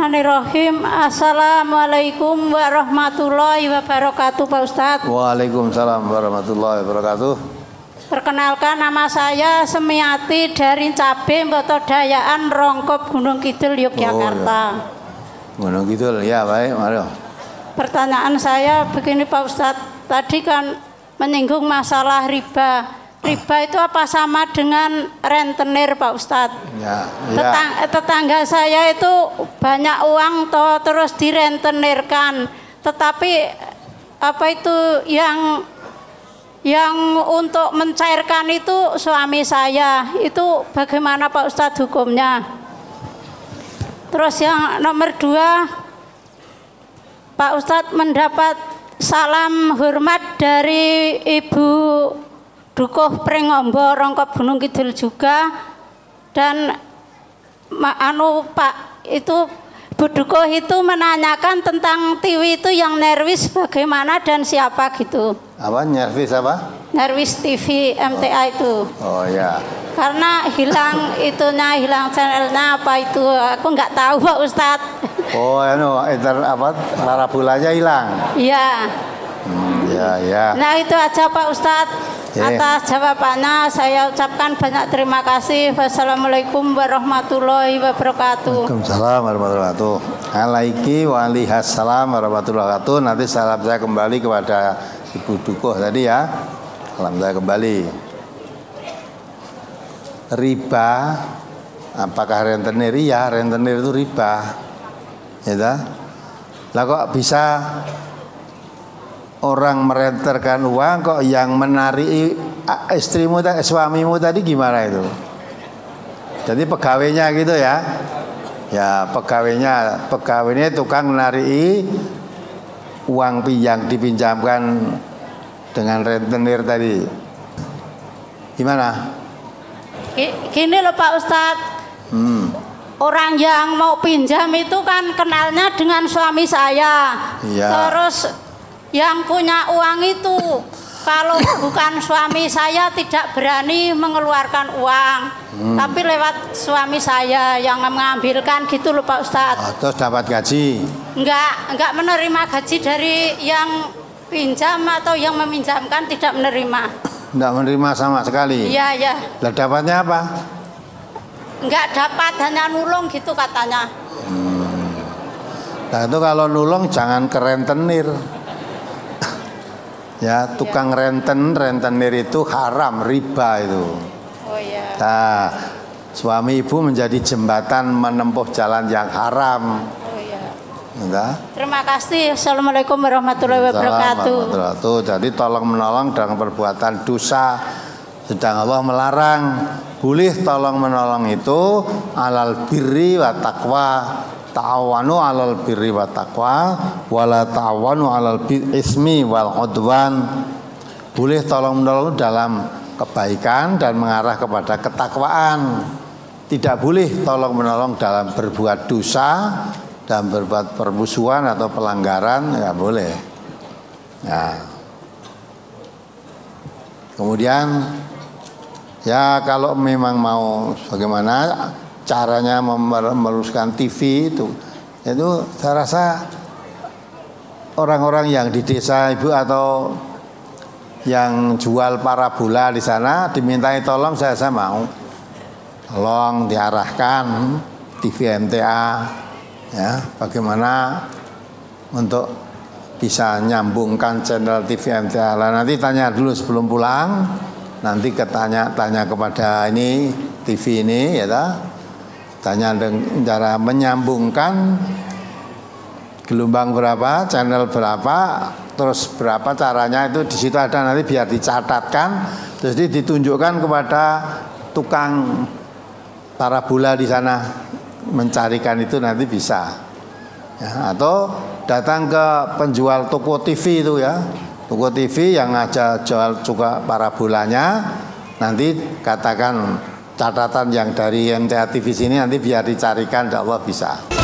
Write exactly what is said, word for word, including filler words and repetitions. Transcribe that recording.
Bismillahirrahmanirrahim. Assalamualaikum warahmatullahi wabarakatuh, Pak Ustadz. Waalaikumsalam warahmatullahi wabarakatuh. Perkenalkan, nama saya Semiati dari Cabe Mbotodayaan Rongkop Gunung Kidul, Yogyakarta. Oh, ya. Gunung Kidul, ya baik, mari. Pertanyaan saya begini, Pak Ustadz. Tadi kan menyinggung masalah riba. Riba itu apa sama dengan rentenir, Pak Ustadz? Ya, ya. Tetang, tetangga saya itu banyak uang toh, terus direntenirkan. Tetapi apa itu yang yang untuk mencairkan itu suami saya. Itu bagaimana, Pak Ustadz, hukumnya? Terus yang nomor dua, Pak Ustadz mendapat salam hormat dari Ibu Dukuh Pringombo Rongkop Gunung Kidul juga, dan ma, anu Pak itu Bu Dukuh itu menanyakan tentang T V itu yang nerwis bagaimana dan siapa gitu. Apa nerwis apa? Nerwis T V M T A itu. Oh ya. Karena hilang itunya, hilang channelnya apa itu, aku nggak tahu, Pak Ustadz. Oh anu inter apa parabolanya hilang. Iya. Hmm, ya ya. Nah itu aja, Pak Ustadz. Atas jawabannya saya ucapkan banyak terima kasih. Wassalamualaikum warahmatullahi wabarakatuh. Waalaikumsalam warahmatullahi wabarakatuh. Alaiki walihassalam warahmatullahi wabarakatuh. Nanti salam saya kembali kepada Ibu Dukuh tadi ya. Salam saya kembali. Riba, apakah rentenir? Iya, rentenir itu riba. Ya dah. Lah kok bisa orang merenterkan uang, kok yang menarik istrimu, suamimu tadi gimana itu? Jadi pegawainya gitu ya? Ya pegawainya, pegawainya tukang menarik uang yang dipinjamkan dengan rentenir tadi. Gimana? Gini loh Pak Ustadz. Hmm. Orang yang mau pinjam itu kan kenalnya dengan suami saya. Ya. Terus yang punya uang itu kalau bukan suami saya tidak berani mengeluarkan uang, hmm. tapi lewat suami saya yang mengambilkan gitu loh Pak Ustadz. Oh, terus dapat gaji? Enggak, enggak menerima gaji dari yang pinjam atau yang meminjamkan, tidak menerima. Enggak menerima sama sekali? Iya, iya. Lah dapatnya apa? Enggak dapat, hanya nulung gitu katanya. Hmm. Nah itu kalau nulung jangan ke rentenir. Ya, tukang ya. renten, rentenir itu haram, riba itu. Oh iya. Nah, suami ibu menjadi jembatan menempuh jalan yang haram. Oh iya. Entah? Terima kasih. Assalamualaikum warahmatullahi wabarakatuh. Jadi tolong menolong dengan perbuatan dosa. Sedang Allah melarang. Boleh tolong menolong itu alal birri wa taqwa. Ta'awanu alal birri wa taqwa wala ta'awanu alal ismi wal udwan. Boleh tolong menolong dalam kebaikan dan mengarah kepada ketakwaan. Tidak boleh tolong menolong dalam berbuat dosa dan berbuat permusuhan atau pelanggaran, nggak boleh. Nah. Kemudian ya kalau memang mau bagaimana caranya memeruskan T V itu, itu saya rasa orang-orang yang di desa ibu atau yang jual parabola di sana dimintai tolong, saya saya mau tolong diarahkan T V M T A ya, bagaimana untuk bisa nyambungkan channel T V M T A. Lah nanti tanya dulu sebelum pulang, nanti ketanya tanya kepada ini T V ini ya ta? Tanya dengan cara menyambungkan gelombang berapa, channel berapa, terus berapa caranya, itu di situ ada nanti biar dicatatkan, terus ditunjukkan kepada tukang parabola di sana mencarikan itu nanti bisa. Ya, atau datang ke penjual toko T V itu ya, toko T V yang aja jual juga parabolanya, nanti katakan catatan yang dari M T A T V sini nanti biar dicarikan, insya Allah bisa.